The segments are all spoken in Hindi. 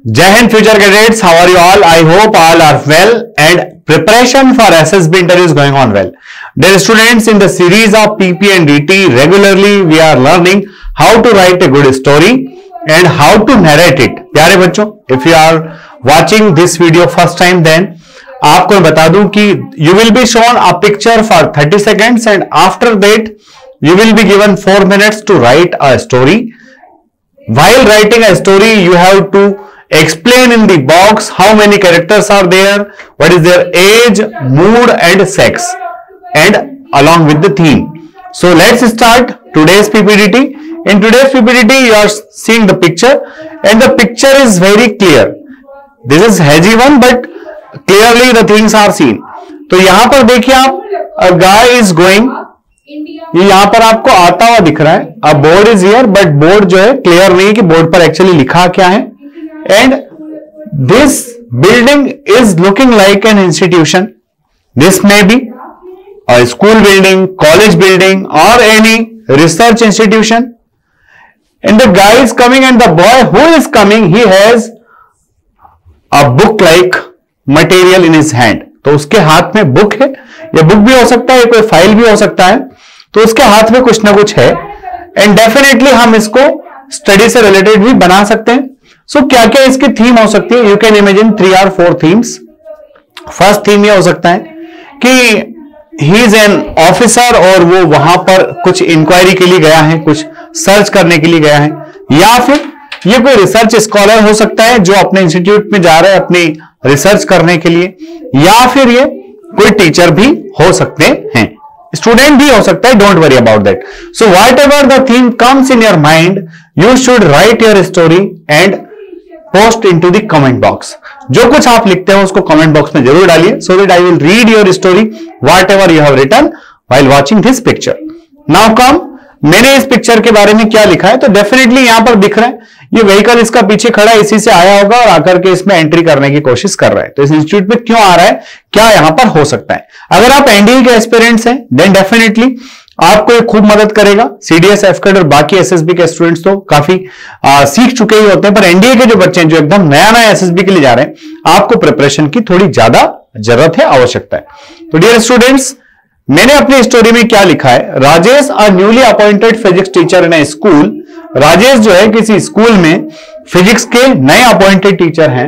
Jai Hind future cadets, how are you all? I hope all are well and preparation for SSB interview is going on well. Dear students, in the series of PP and DT, regularly we are learning how to write a good story and how to narrate it. प्यारे बच्चों, if you are watching this video first time, then आपको मैं बता दूं कि you will be shown a picture for 30 seconds and after that you will be given 4 minutes to write a story. While writing a story, you have to explain in the box how many characters are there, what is their age, mood and sex, and along with the theme. So let's start today's PPDT. In today's PPDT, you are seeing the picture and the picture is very clear. This is hazy one, but clearly the things are seen. तो यहां पर देखिए आप, a guy is going, ये यहां पर आपको आता हुआ दिख रहा है. अब board is here, but board जो है क्लियर नहीं है कि बोर्ड पर एक्चुअली लिखा क्या है. And this building is looking like an institution. This may be a school building, college building or any research institution. And the guy is coming and the boy who is coming, he has a book like material in his hand. तो उसके हाथ में बुक है, या बुक भी हो सकता है, कोई फाइल भी हो सकता है. तो उसके हाथ में कुछ ना कुछ है एंड डेफिनेटली हम इसको स्टडी से रिलेटेड भी बना सकते हैं. सो क्या क्या इसकी थीम हो सकती है? You can imagine 3 or 4 themes. First theme ये हो सकता है कि ही इज एन ऑफिसर और वो वहां पर कुछ इंक्वायरी के लिए गया है, कुछ सर्च करने के लिए गया है, या फिर ये कोई रिसर्च स्कॉलर हो सकता है जो अपने इंस्टीट्यूट में जा रहे हैं अपनी रिसर्च करने के लिए, या फिर ये कोई टीचर भी हो सकते हैं, स्टूडेंट भी हो सकता है. Don't worry about that. So whatever the theme comes in your mind, you should write your story and post into the comment box. जो कुछ आप लिखते हो उसको कमेंट बॉक्स में जरूर डालिए, so that I will read your story whatever you have written while watching this picture. Now come, मैंने इस पिक्चर के बारे में क्या लिखा है? तो डेफिनेटली यहां पर दिख रहा है ये व्हीकल इसका पीछे खड़ा है, इसी से आया होगा और आकर के इसमें एंट्री करने की कोशिश कर रहा है. तो इस इंस्टीट्यूट में क्यों आ रहा है, क्या यहां पर हो सकता है? अगर आप एनडीए के एस्पिरेंट्स हैं देन डेफिनेटली आपको ये खूब मदद करेगा. सीडीएस, एफकेट और बाकी एसएसबी के स्टूडेंट्स तो काफी सीख चुके ही होते हैं, पर एनडीए के जो बच्चे हैं जो एकदम नया नया एसएसबी के लिए जा रहे हैं, आपको प्रिपरेशन की थोड़ी ज्यादा जरूरत है, आवश्यकता है. तो डियर स्टूडेंट्स, मैंने अपनी स्टोरी में क्या लिखा है? Rajesh a newly appointed physics teacher in a school. Rajesh जो है किसी स्कूल में फिजिक्स के नए अपॉइंटेड टीचर हैं.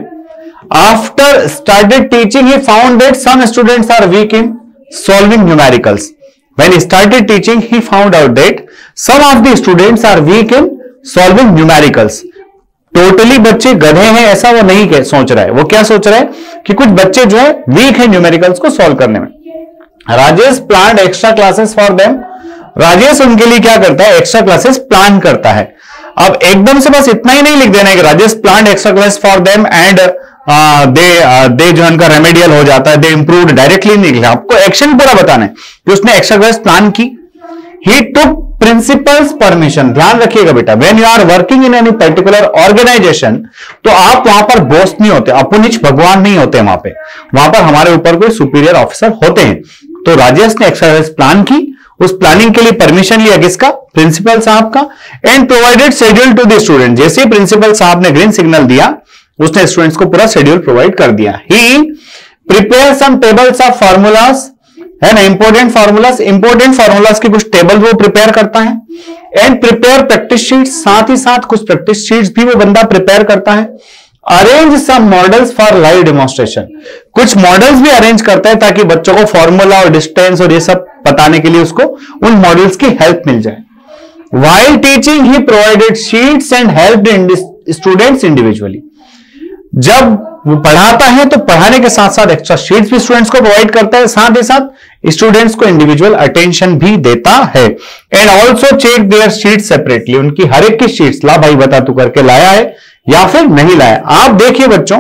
After started teaching he found that some students are weak in solving numericals. When he started teaching, he found out that some of the students are weak in solving numericals. Totally बच्चे गधे हैं ऐसा वो नहीं सोच रहा है. वो क्या सोच रहा है कि कुछ बच्चे जो है वीक है न्यूमेरिकल्स को सॉल्व करने में. Rajesh plan extra classes for them. Rajesh उनके लिए क्या करता है? एक्स्ट्रा क्लासेस प्लान करता है. अब एकदम से बस इतना ही नहीं लिख देना है कि Rajesh plan extra class for them and they जो उनका रेमेडियल हो जाता है, दे इंप्रूव्ड, डायरेक्टली नहीं लिखा. आपको एक्शन पूरा बताना है कि उसने एक्स्ट्रा क्लास प्लान की. He took principal's permission. ध्यान रखिएगा बेटा, when you are working in any particular organization, तो आप वहां पर बॉस नहीं होते, अपुनिच भगवान नहीं होते. वहां पर हमारे ऊपर कोई सुपीरियर ऑफिसर होते हैं. तो राजेश ने एक्स्ट्रा क्लास प्लान की, उस प्लानिंग के लिए परमिशन लिया किसका? प्रिंसिपल साहब का. And provided schedule to the student. जैसे ही प्रिंसिपल साहब ने ग्रीन सिग्नल दिया, उसने स्टूडेंट्स को पूरा शेड्यूल प्रोवाइड कर दिया. He prepare some tables of formulas, है ना, इंपोर्टेंट फार्मूलाज की कुछ टेबल वो प्रिपेयर करता है. एंड प्रिपेयर प्रैक्टिस शीट्स, साथ ही साथ कुछ प्रैक्टिस शीट्स भी वो बंदा प्रिपेयर करता है. Arrange some models for live demonstration. कुछ मॉडल्स भी अरेंज करता है ताकि बच्चों को फॉर्मूला और डिस्टेंस और ये सब बताने के लिए उसको उन मॉडल्स की हेल्प मिल जाए. While teaching he provided sheets and helped students individually. जब वो पढ़ाता है तो पढ़ाने के साथ साथ एक्स्ट्रा शीट्स भी स्टूडेंट्स को प्रोवाइड करता है, साथ ही साथ स्टूडेंट्स को इंडिविजुअल अटेंशन भी देता है. And also check their sheets separately. उनकी हर एक की शीट्स, ला भाई बता तू करके लाया है या फिर नहीं लाया. आप देखिए बच्चों,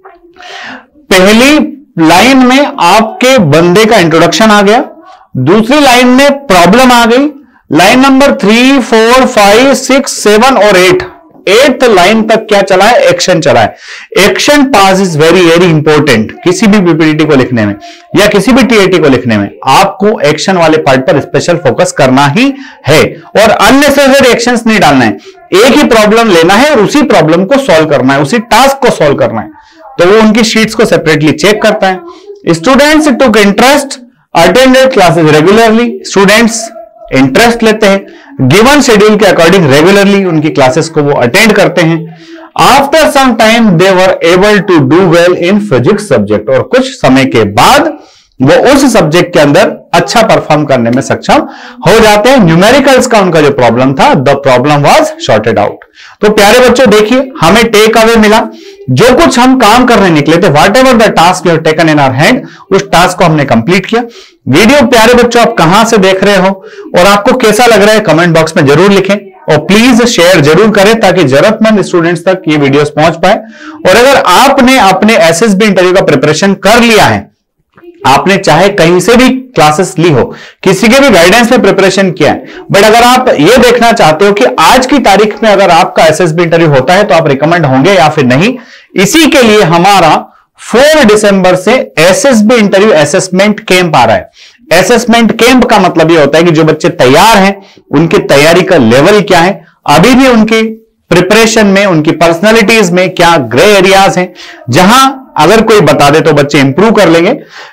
पहली लाइन में आपके बंदे का इंट्रोडक्शन आ गया, दूसरी लाइन में प्रॉब्लम आ गई, लाइन नंबर 3, 4, 5, 6, 7 और 8th लाइन तक क्या चला है? एक्शन चला है. Action pass is very very important. किसी भी पीपीटी को लिखने में या किसी भी टीएटी को लिखने में आपको एक्शन वाले पार्ट पर स्पेशल फोकस करना ही है और अननेसेसरी एक्शंस नहीं डालना है. एक ही प्रॉब्लम लेना है और उसी प्रॉब्लम को सॉल्व करना है, उसी टास्क को सॉल्व करना है, तो वो उनकी शीट्स को सेपरेटली चेक करता है। Students took interest, attended classes regularly, students interest लेते हैं, गिवन शेड्यूल के अकॉर्डिंग रेगुलरली उनकी क्लासेस को वो अटेंड करते हैं। After some time they were able to do well in physics subject, और कुछ समय के बाद वो उस सब्जेक्ट के अंदर अच्छा परफॉर्म करने में सक्षम हो जाते हैं। न्यूमेरिकल्स का उनका जो प्रॉब्लम था, the problem was sorted out. तो प्यारे बच्चों देखिए, हमें टेक अवे मिला, जो कुछ हम काम करने निकले थे, whatever the task we have taken in our hand, उस टास्क को हमने कंप्लीट किया। वीडियो प्यारे बच्चों आप कहां से देख रहे हो और आपको कैसा लग रहा है कमेंट बॉक्स में जरूर लिखें, और प्लीज शेयर जरूर करें ताकि जरूरतमंद स्टूडेंट्स तक ये वीडियोस पहुंच पाए। और अगर आपने अपने एसएसबी इंटरव्यू का प्रिपरेशन कर लिया है, आपने चाहे कहीं से भी क्लासेस ली हो, किसी के भी गाइडेंस में प्रिपरेशन किया है, बट अगर आप ये देखना चाहते हो कि आज की तारीख में अगर आपका एसएसबी इंटरव्यू होता है तो आप रिकमेंड होंगे या फिर नहीं, इसी के लिए हमारा 4 दिसंबर से एसएसबी इंटरव्यू असेसमेंट कैंप आ रहा है। असेसमेंट कैंप का मतलब ये होता है कि जो बच्चे तैयार हैं उनकी तैयारी का लेवल क्या है, अभी भी उनकी प्रिपरेशन में, उनकी पर्सनालिटीज में क्या ग्रे एरियाज हैं, जहां अगर कोई बता दे तो बच्चे इंप्रूव कर लेंगे।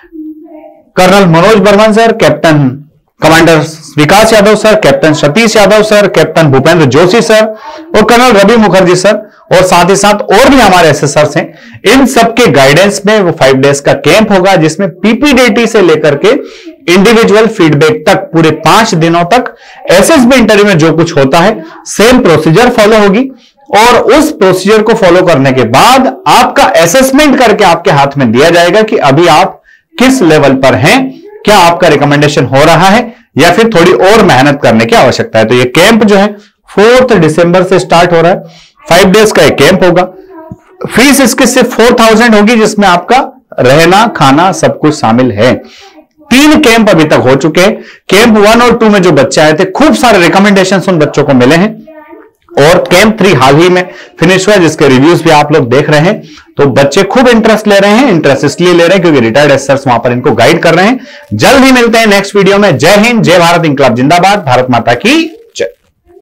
Colonel Manoj Barman sir, captain commander Vikas Yadav sir, captain Satish Yadav sir, captain Bhupendra Joshi sir और कर्नल रवि मुखर्जी सर, और साथ ही साथ और भी हमारे एसएसआर्स हैं, इन सबके गाइडेंस में वो 5 डेज का कैंप होगा, जिसमें पीपीडीटी से लेकर के इंडिविजुअल फीडबैक तक पूरे 5 दिनों तक एसएसबी इंटरव्यू में जो कुछ होता है सेम प्रोसीजर फॉलो होगी। और उस प्रोसीजर को फॉलो करने के बाद आपका असेसमेंट करके आपके हाथ में दिया जाएगा कि अभी आप किस लेवल पर हैं, क्या आपका रिकमेंडेशन हो रहा है या फिर थोड़ी और मेहनत करने की आवश्यकता है। तो ये कैंप जो है 4 दिसंबर से स्टार्ट हो रहा है, 5 डेज का एक कैंप होगा। फीस इसकी सिर्फ 4000 होगी, जिसमें आपका रहना खाना सब कुछ शामिल है। 3 कैंप अभी तक हो चुके हैं। कैंप 1 और 2 में जो बच्चे आए थे, खूब सारे रिकमेंडेशन उन बच्चों को मिले हैं, और कैंप 3 हाल ही में फिनिश हुआ, जिसके रिव्यूज भी आप लोग देख रहे हैं। तो बच्चे खूब इंटरेस्ट ले रहे हैं, इंटरेस्ट इसलिए ले रहे हैं क्योंकि रिटायर्ड एसएसआर्स वहां पर इनको गाइड कर रहे हैं। जल्द ही मिलते हैं नेक्स्ट वीडियो में। जय हिंद, जय भारत, इंकलाब जिंदाबाद, भारत माता की